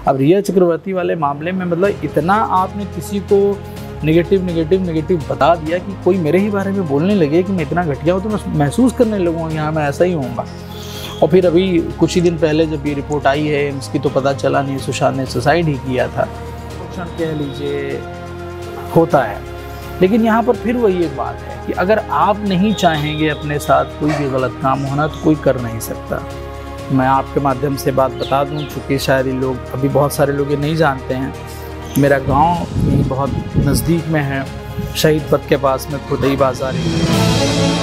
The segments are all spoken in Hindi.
अब रिया चक्रवर्ती वाले मामले में मतलब इतना आपने किसी को नेगेटिव बता दिया कि कोई मेरे ही बारे में बोलने लगे कि मैं इतना घटिया हूँ, तो मैं महसूस करने लगूँगा कि हाँ मैं ऐसा ही होऊंगा। और फिर अभी कुछ ही दिन पहले जब ये रिपोर्ट आई है एम्स की, तो पता चला नहीं सुशांत ने सुसाइड ही किया था। शोषण कह लीजिए होता है, लेकिन यहाँ पर फिर वही एक बात है कि अगर आप नहीं चाहेंगे अपने साथ कोई भी गलत काम होना तो कोई कर नहीं सकता। मैं आपके माध्यम से बात बता दूं, चूँकि शायद लोग अभी बहुत सारे लोग ये नहीं जानते हैं, मेरा गांव भी बहुत नज़दीक में है, शहीद पथ के पास में खुदई बाज़ार है।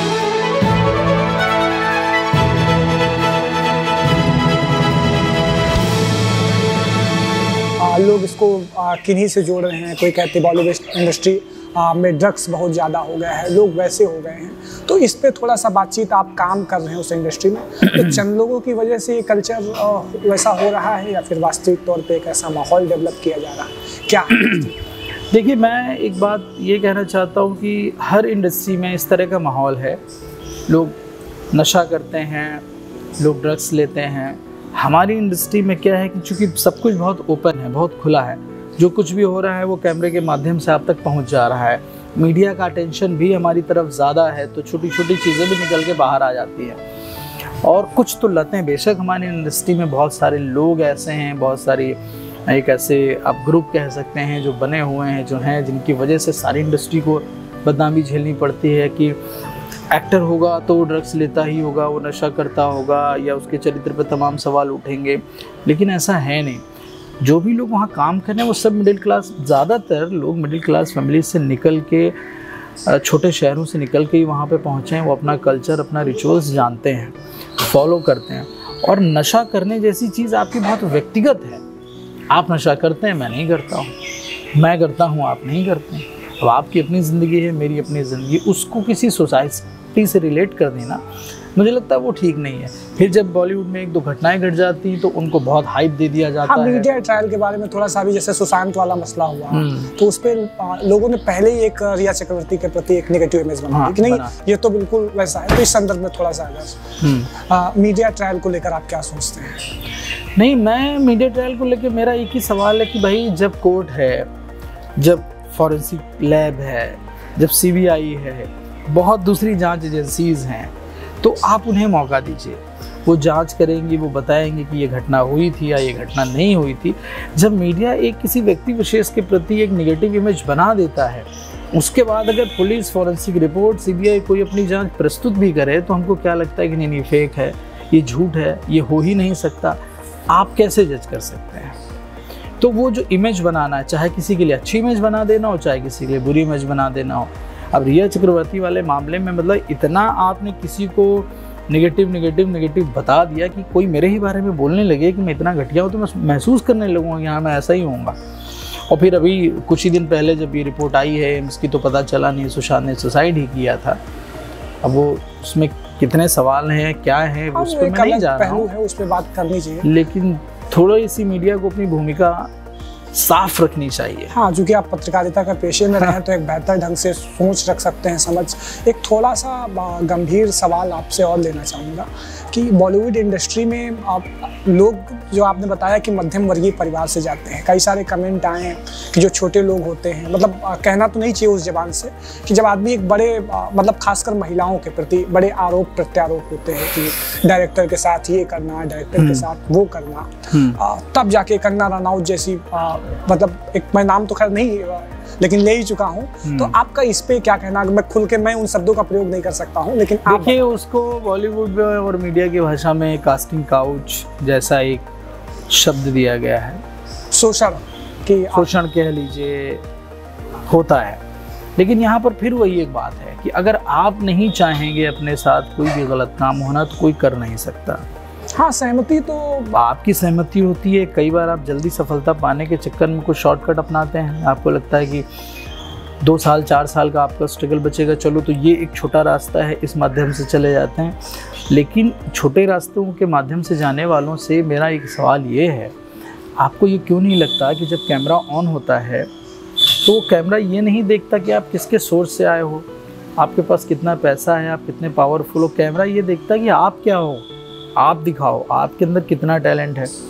लोग इसको किन्हीं से जोड़ रहे हैं। कोई कहते बॉलीवुड इंडस्ट्री में ड्रग्स बहुत ज़्यादा हो गया है, लोग वैसे हो गए हैं। तो इस पे थोड़ा सा बातचीत, आप काम कर रहे हैं उस इंडस्ट्री में, तो चंद लोगों की वजह से ये कल्चर वैसा हो रहा है या फिर वास्तविक तौर पे एक ऐसा माहौल डेवलप किया जा रहा है क्या? देखिए, मैं एक बात ये कहना चाहता हूँ कि हर इंडस्ट्री में इस तरह का माहौल है। लोग नशा करते हैं, लोग ड्रग्स लेते हैं। हमारी इंडस्ट्री में क्या है कि चूँकि सब कुछ बहुत ओपन है, बहुत खुला है, जो कुछ भी हो रहा है वो कैमरे के माध्यम से आप तक पहुंच जा रहा है। मीडिया का अटेंशन भी हमारी तरफ ज़्यादा है, तो छोटी छोटी चीज़ें भी निकल के बाहर आ जाती हैं। और कुछ तो लतें बेशक हमारी इंडस्ट्री में बहुत सारे लोग ऐसे हैं, बहुत सारी एक ऐसे आप ग्रुप कह सकते हैं जो बने हुए हैं, जो हैं जिनकी वजह से सारी इंडस्ट्री को बदनामी झेलनी पड़ती है कि एक्टर होगा तो वो ड्रग्स लेता ही होगा, वो नशा करता होगा, या उसके चरित्र पर तमाम सवाल उठेंगे। लेकिन ऐसा है नहीं। जो भी लोग वहाँ काम कर रहे हैं वो सब मिडिल क्लास, ज़्यादातर लोग मिडिल क्लास फैमिली से निकल के, छोटे शहरों से निकल के ही वहाँ पे पहुँचे हैं। वो अपना कल्चर, अपना रिचुअल्स जानते हैं, फॉलो करते हैं। और नशा करने जैसी चीज़ आपकी बहुत व्यक्तिगत है। आप नशा करते हैं, मैं नहीं करता हूँ, मैं करता हूँ, आप नहीं करते हैं। अब आपकी अपनी ज़िंदगी है, मेरी अपनी ज़िंदगी, उसको किसी सोसाइटी से रिलेट कर देना मुझे लगता है वो ठीक नहीं है। फिर जब बॉलीवुड में एक दो घटनाएं घट जाती हैं तो उनको बहुत हाइप दे दिया जाता है। मीडिया ट्रायल के बारे में थोड़ा सा भी, जैसे सुशांत वाला मसला हुआ, तो उस पर लोगों ने पहले ही एक रिया चक्रवर्ती के प्रति एक नेगेटिव इमेज बना दी कि नहीं ये तो बिल्कुल वैसा है। तो इस संदर्भ में थोड़ा सा अगर मीडिया ट्रायल को लेकर आप क्या सोचते हैं? नहीं, मैं मीडिया ट्रायल को लेकर मेरा एक ही सवाल है कि भाई जब कोर्ट है, जब फॉरेंसिक लैब है, जब CBI है, बहुत दूसरी जांच एजेंसीज हैं, तो आप उन्हें मौका दीजिए। वो जांच करेंगी, वो बताएंगे कि ये घटना हुई थी या ये घटना नहीं हुई थी। जब मीडिया एक किसी व्यक्ति विशेष के प्रति एक नेगेटिव इमेज बना देता है, उसके बाद अगर पुलिस, फॉरेंसिक रिपोर्ट, CBI कोई अपनी जांच प्रस्तुत भी करे, तो हमको क्या लगता है कि नहीं फेक है, ये झूठ है, ये हो ही नहीं सकता। आप कैसे जज कर सकते हैं? तो वो जो इमेज बनाना है, चाहे किसी के लिए अच्छी इमेज बना देना हो, चाहे किसी के लिए बुरी इमेज बना देना हो। अब रिया चक्रवर्ती वाले मामले में मतलब इतना आपने किसी को नेगेटिव बता दिया कि कोई मेरे ही बारे में बोलने लगे कि मैं इतना घटिया हूँ, तो मैं महसूस करने लगूँगा कि हाँ मैं ऐसा ही होऊंगा। और फिर अभी कुछ ही दिन पहले जब ये रिपोर्ट आई है एम्स की, तो पता चला नहीं सुशांत ने सुसाइड ही किया था। अब वो उसमें कितने सवाल हैं, क्या है, उस पर मैं नहीं जा रहा हूँ, उस पर बात करनी चाहिए, लेकिन थोड़ा सी मीडिया को अपनी भूमिका साफ रखनी चाहिए। हाँ, क्योंकि आप पत्रकारिता का पेशे में रहे हैं तो एक बेहतर ढंग से सोच रख सकते हैं, समझ। एक थोड़ा सा गंभीर सवाल आपसे और लेना चाहूँगा कि बॉलीवुड इंडस्ट्री में आप लोग, जो आपने बताया कि मध्यम वर्गीय परिवार से जाते हैं, कई सारे कमेंट आए हैं कि जो छोटे लोग होते हैं, मतलब कहना तो नहीं चाहिए उस जबान से, कि जब आदमी एक बड़े मतलब खासकर महिलाओं के प्रति बड़े आरोप प्रत्यारोप होते हैं कि डायरेक्टर के साथ ये करना, डायरेक्टर के साथ वो करना, तब जाके कंगना रनौत जैसी, मतलब एक मैं नाम तो खैर नहीं लेकिन ले ही चुका हूँ, तो आपका इस पे क्या कहना? मैं खुल के मैं उन शब्दों का प्रयोग नहीं कर सकता हूँ, लेकिन देखिए उसको बॉलीवुड और मीडिया की भाषा में कास्टिंग काउच जैसा एक शब्द दिया गया है। शोषण कह लीजिए होता है, लेकिन यहाँ पर फिर वही एक बात है कि अगर आप नहीं चाहेंगे अपने साथ कोई भी गलत काम होना तो कोई कर नहीं सकता। हाँ, सहमति तो आपकी सहमति होती है। कई बार आप जल्दी सफलता पाने के चक्कर में कुछ शॉर्टकट अपनाते हैं। आपको लगता है कि 2 साल 4 साल का आपका स्ट्रगल बचेगा, चलो तो ये एक छोटा रास्ता है, इस माध्यम से चले जाते हैं। लेकिन छोटे रास्तों के माध्यम से जाने वालों से मेरा एक सवाल ये है, आपको ये क्यों नहीं लगता कि जब कैमरा ऑन होता है तो वो कैमरा ये नहीं देखता कि आप किसके सोर्स से आए हो, आपके पास कितना पैसा है, आप कितने पावरफुल हो। कैमरा ये देखता कि आप क्या हो, आप दिखाओ, आपके अंदर कितना टैलेंट है।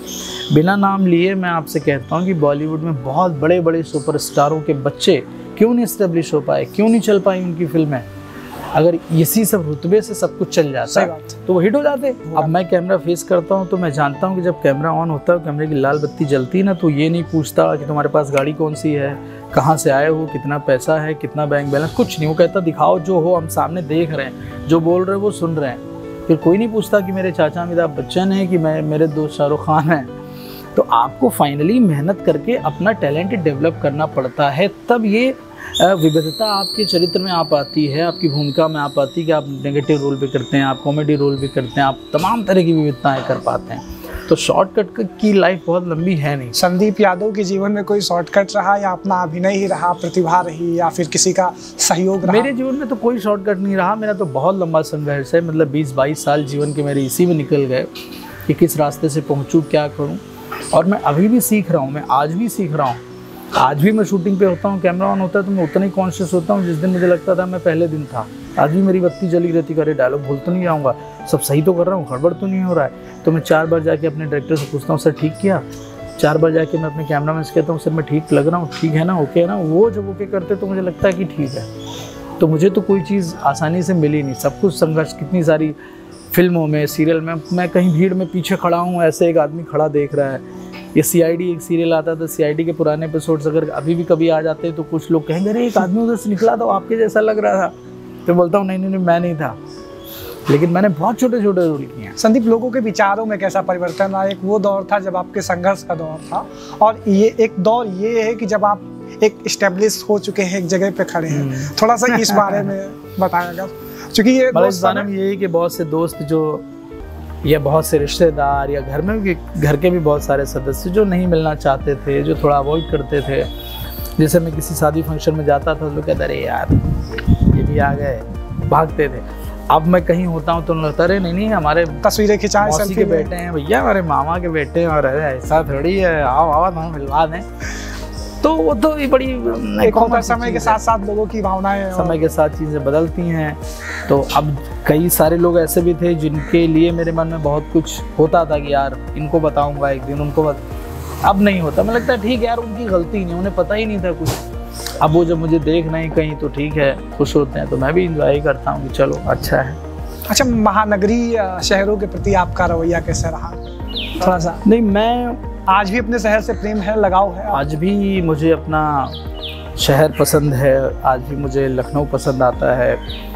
बिना नाम लिए मैं आपसे कहता हूँ कि बॉलीवुड में बहुत बड़े बड़े सुपरस्टारों के बच्चे क्यों नहीं इस्टेब्लिश हो पाए, क्यों नहीं चल पाई उनकी फिल्में। अगर इसी सब रुतबे से सब कुछ चल जाता तो वो हिट हो जाते। अब मैं कैमरा फेस करता हूँ तो मैं जानता हूँ कि जब कैमरा ऑन होता है, कैमरे की लाल बत्ती जलती है ना, तो ये नहीं पूछता कि तुम्हारे पास गाड़ी कौन सी है, कहाँ से आए हो, कितना पैसा है, कितना बैंक बैलेंस, कुछ नहीं। वो कहता दिखाओ जो हो, हम सामने देख रहे हैं, जो बोल रहे हैं वो सुन रहे हैं। फिर कोई नहीं पूछता कि मेरे चाचा अमिताभ बच्चन है कि मेरे दोस्त शाहरुख खान हैं। तो आपको फाइनली मेहनत करके अपना टैलेंट डेवलप करना पड़ता है, तब ये विविधता आपके चरित्र में आ पाती है, आपकी भूमिका में आ पाती है कि आप नेगेटिव रोल भी करते हैं, आप कॉमेडी रोल भी करते हैं, आप तमाम तरह की विविधताएं कर पाते हैं। तो शॉर्टकट की लाइफ बहुत लंबी है नहीं। संदीप यादव के जीवन में कोई शॉर्टकट रहा या अपना अभिनय ही रहा, प्रतिभा रही या फिर किसी का सहयोग रहा? मेरे जीवन में तो कोई शॉर्टकट नहीं रहा। मेरा तो बहुत लंबा संघर्ष है, मतलब 20-22 साल जीवन के मेरे इसी में निकल गए कि किस रास्ते से पहुँचूँ, क्या करूँ। और मैं अभी भी सीख रहा हूँ, मैं आज भी सीख रहा हूँ। आज भी मैं शूटिंग पे होता हूँ, कैमरा ऑन होता है तो मैं उतना ही कॉन्शियस होता हूँ जिस दिन मुझे लगता था मैं पहले दिन था। आज भी मेरी बत्ती जली रहती, करे डायलॉग भूल तो नहीं जाऊँगा, सब सही तो कर रहा हूँ, गड़बड़ तो नहीं हो रहा है। तो मैं 4 बार जाके अपने डायरेक्टर से पूछता हूँ, सर ठीक किया। 4 बार जाके मैं अपने कैमरा मैन से कहता हूँ, सर मैं ठीक लग रहा हूँ, ठीक है ना, ओके है ना। वो जब ओके करते तो मुझे लगता है कि ठीक है। तो मुझे तो कोई चीज़ आसानी से मिली नहीं, सब कुछ संघर्ष। कितनी सारी फिल्मों में, सीरियल में मैं कहीं भीड़ में पीछे खड़ा हूँ, ऐसे एक आदमी खड़ा देख रहा है। ये CID एक सीरियल आता था, CID के पुराने एपिसोड्स अगर अभी भी कभी आ जाते तो कुछ लोग कहेंगे अरे एक आदमी उधर से निकला था, आपके जैसा लग रहा था। तो बोलता हूँ नहीं मैं नहीं था, लेकिन मैंने बहुत छोटे छोटे रोल किए हैं। संदीप, लोगों के विचारों में कैसा परिवर्तन आया? एक वो दौर था जब आपके संघर्ष का दौर था, और ये एक दौर ये है कि जब आप एक इस्टेब्लिश हो चुके हैं, एक जगह पे खड़े हैं। थोड़ा सा इस बारे में बताएगा, क्योंकि ये है कि बहुत से दोस्त जो, या बहुत से रिश्तेदार, या घर में भी, घर के भी बहुत सारे सदस्य जो नहीं मिलना चाहते थे, जो थोड़ा अवॉइड करते थे। जैसे मैं किसी शादी फंक्शन में जाता था तो लोग कहते अरे यार ये भी आ गए, भागते थे। अब मैं कहीं होता हूँ तो लगता अरे नहीं हमारे तस्वीरें खिंचाए, मौसी के बेटे हैं भैया, हमारे मामा के बेटे हैं, और अरे ऐसा थोड़ी है, आओ हम मिलवा दें। तो वो तो ये बड़ी एक होता है, समय के साथ साथ लोगों की भावनाएं, समय के साथ चीज़ें बदलती हैं। तो अब कई सारे लोग ऐसे भी थे जिनके लिए मेरे मन में बहुत कुछ होता था कि यार इनको बताऊंगा एक दिन, उनको अब नहीं होता। मैं लगता है ठीक है यार, उनकी गलती नहीं, उन्हें पता ही नहीं था कुछ। अब वो जब मुझे देख नहीं कहीं तो ठीक है, खुश होते हैं, तो मैं भी इंजॉय करता हूँ कि चलो अच्छा है। अच्छा, महानगरीय शहरों के प्रति आपका रवैया कैसा रहा? थोड़ा सा। नहीं, मैं आज भी अपने शहर से प्रेम है, लगाव है? आज भी मुझे अपना शहर पसंद है, आज भी मुझे लखनऊ पसंद आता है।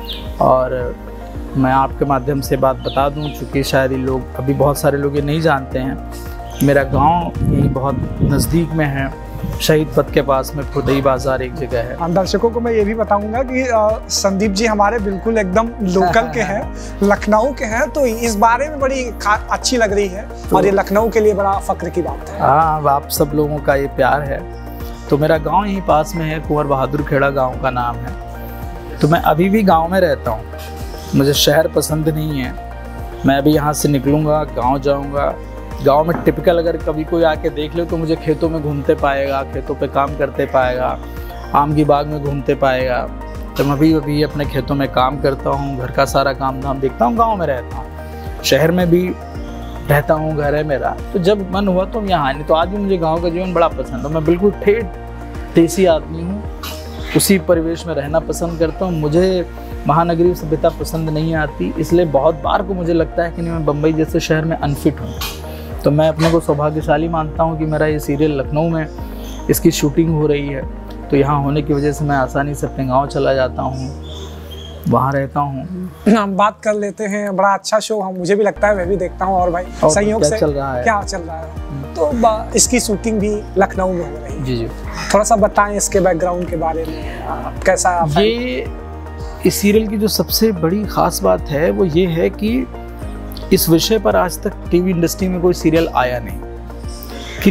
और मैं आपके माध्यम से बात बता दूं, चूँकि शायद ये लोग, अभी बहुत सारे लोग ये नहीं जानते हैं, मेरा गांव यही बहुत नज़दीक में है, शहीद पथ के पास में खुदई बाज़ार एक जगह है। दर्शकों को मैं ये भी बताऊंगा कि संदीप जी हमारे बिल्कुल एकदम लोकल के हैं, लखनऊ के हैं, तो इस बारे में बड़ी अच्छी लग रही है, और ये लखनऊ के लिए बड़ा फक्र की बात है। हाँ, आप सब लोगों का ये प्यार है। तो मेरा गाँव यहीं पास में है, कुंवर बहादुर खेड़ा गाँव का नाम है। तो मैं अभी भी गाँव में रहता हूँ, मुझे शहर पसंद नहीं है। मैं अभी यहाँ से निकलूँगा, गाँव जाऊँगा। गांव में टिपिकल अगर कभी कोई आके देख ले तो मुझे खेतों में घूमते पाएगा, खेतों पे काम करते पाएगा, आम की बाग में घूमते पाएगा। तो मैं अभी अपने खेतों में काम करता हूँ, घर का सारा काम धाम देखता हूँ, गांव में रहता हूँ। शहर में भी रहता हूँ, घर है मेरा, तो जब मन हुआ तो यहाँ। नहीं तो आज भी मुझे गाँव का जीवन बड़ा पसंद है। मैं बिल्कुल ठेठ देसी आदमी हूँ, उसी परिवेश में रहना पसंद करता हूँ। मुझे महानगरीय सभ्यता पसंद नहीं आती, इसलिए बहुत बार को मुझे लगता है कि मैं बम्बई जैसे शहर में अनफिट हूँ। तो मैं अपने को सौभाग्यशाली मानता हूँ कि मेरा ये सीरियल लखनऊ में इसकी शूटिंग हो रही है, तो यहाँ होने की वजह से मैं आसानी से अपने गांव चला जाता हूँ, वहाँ रहता हूँ। हम बात कर लेते हैं, बड़ा अच्छा शो है, मुझे भी लगता है, मैं भी देखता हूँ। और भाई संयोग से चल रहा है, क्या चल रहा है? तो इसकी शूटिंग भी लखनऊ में हो रही है। जी। थोड़ा सा बताएं इसके बैकग्राउंड के बारे में, कैसा? ये इस सीरियल की जो सबसे बड़ी खास बात है वो ये है कि इस विषय पर आज तक टीवी इंडस्ट्री में कोई सीरियल आया नहीं कि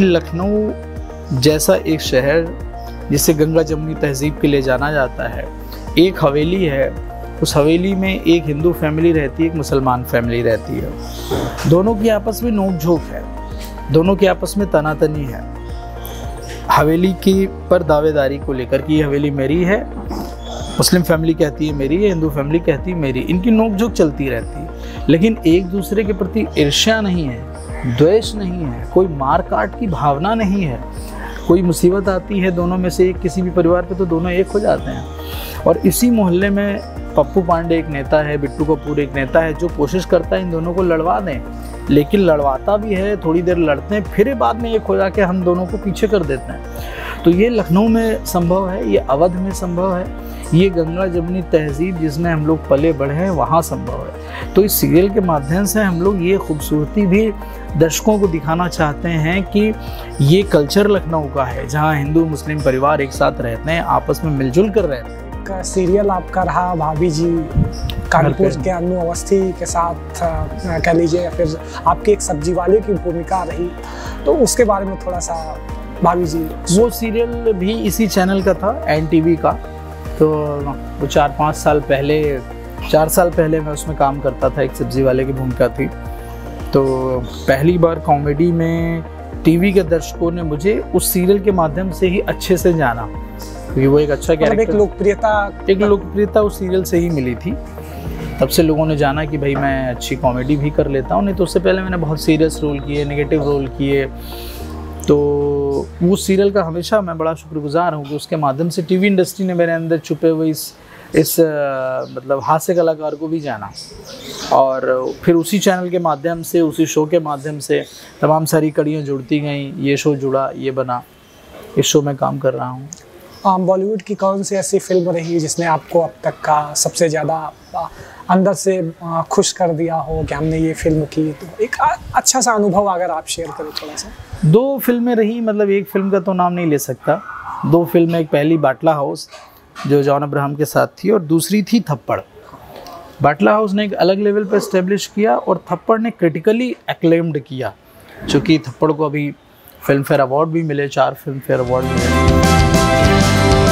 लखनऊ जैसा एक शहर जिसे गंगा जमुनी तहजीब के लिए जाना जाता है, एक हवेली है, उस हवेली में एक हिंदू फैमिली रहती है, एक मुसलमान फैमिली रहती है। दोनों की आपस में नोक-झोंक है, दोनों की आपस में तनातनी है। हवेली की पर दावेदारी को लेकर कि ये हवेली मेरी है, मुस्लिम फैमिली कहती है मेरी है, हिंदू फैमिली कहती है मेरी। इनकी नोक-झोंक चलती रहती है, लेकिन एक दूसरे के प्रति ईर्ष्या नहीं है, द्वेष नहीं है, कोई मार काट की भावना नहीं है। कोई मुसीबत आती है दोनों में से एक किसी भी परिवार पे तो दोनों एक हो जाते हैं। और इसी मोहल्ले में पप्पू पांडे एक नेता है, बिट्टू कपूर एक नेता है जो कोशिश करता है इन दोनों को लड़वा दें, लेकिन लड़वाता भी है, थोड़ी देर लड़ते हैं, फिर बाद में एक हो जाके हम दोनों को पीछे कर देते हैं। तो ये लखनऊ में संभव है, ये अवध में संभव है, ये गंगा जमुनी तहजीब जिसमें हम लोग पले बढ़े हैं वहाँ संभव है। तो इस सीरियल के माध्यम से हम लोग ये खूबसूरती भी दर्शकों को दिखाना चाहते हैं कि ये कल्चर लखनऊ का है, जहाँ हिंदू मुस्लिम परिवार एक साथ रहते हैं, आपस में मिलजुल कर रहते हैं। का सीरियल आपका रहा भाभी जी, कानपुर के अनु अवस्थी के साथ कह लीजिए, या फिर आपकी एक सब्जी वाले की भूमिका रही, तो उसके बारे में थोड़ा सा भाभी जी। वो सीरियल भी इसी चैनल का था, NTV का। तो वो 4-5 साल पहले, 4 साल पहले मैं उसमें काम करता था, एक सब्जी वाले की भूमिका थी। तो पहली बार कॉमेडी में टीवी के दर्शकों ने मुझे उस सीरियल के माध्यम से ही अच्छे से जाना, क्योंकि वो एक अच्छा कैरेक्टर, एक लोकप्रियता उस सीरियल से ही मिली थी। तब से लोगों ने जाना कि भाई मैं अच्छी कॉमेडी भी कर लेता हूँ, नहीं तो उससे पहले मैंने बहुत सीरियस रोल किए, नेगेटिव रोल किए। तो उस सीरियल का हमेशा मैं बड़ा शुक्रगुजार हूँ कि उसके माध्यम से टीवी इंडस्ट्री ने मेरे अंदर छुपे हुए इस मतलब हास्य कलाकार को भी जाना। और फिर उसी चैनल के माध्यम से, उसी शो के माध्यम से तमाम सारी कड़ियाँ जुड़ती गईं, ये शो जुड़ा, ये बना, इस शो में काम कर रहा हूँ। बॉलीवुड की कौन सी ऐसी फिल्म रही जिसने आपको अब तक का सबसे ज़्यादा अंदर से खुश कर दिया हो कि हमने ये फिल्म की? तो एक अच्छा सा अनुभव अगर आप शेयर करें थोड़ा सा। 2 फिल्में रही, मतलब एक फिल्म का तो नाम नहीं ले सकता। 2 फिल्में, एक पहली बाटला हाउस जो जॉन अब्राहम के साथ थी, और दूसरी थी थप्पड़। बाटला हाउस ने एक अलग लेवल पर इस्टेब्लिश किया और थप्पड़ ने क्रिटिकली एक्लेम्ड किया, चूँकि थप्पड़ को अभी फिल्म फेयर अवार्ड भी मिले, 4 फिल्म फेयर अवार्ड मिले।